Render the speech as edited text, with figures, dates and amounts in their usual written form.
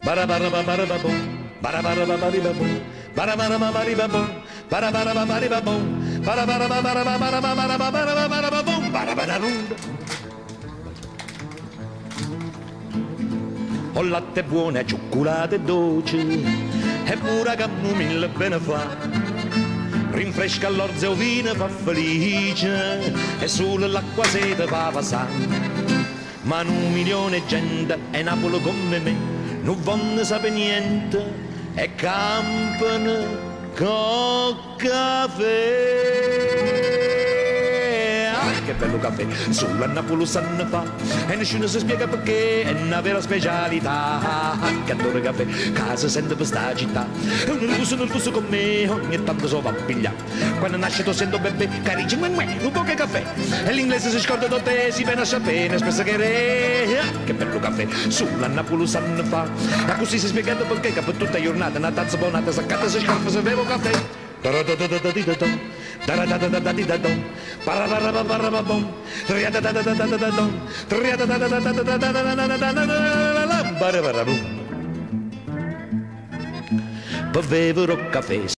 Barabarababarababum, barabarababaribabum, barabarababaribabum, barabarababaribabum, barabarababarabarababarabarabarababum, barabararum. Ho latte buono e cioccolato dolce e pure camomilla bene fa, rinfresca l'orzo e vino fa felice e solo l'acqua sete fa passare. Ma 1 milione di gente è Napoli come me, non vanno sapere niente e campano con caffè. Che bello caffè, solo a Napoli sanno fa e nessuno si spiega perché è una vera specialità. Che adoro caffè, casa sente per sta città, è un nervoso con me, ogni tanto so va a pigliare. Quando nasce tossendo bebè, carici un po' che caffè, e l'inglese si scorda da te, si viene a sapere, spesso che re. Che bello caffè, solo a Napoli sanno fa, e così si spiegando perché per tutta giornata, una tazza buonata, saccata si scarpa se bevo caffè. Bevevo caffè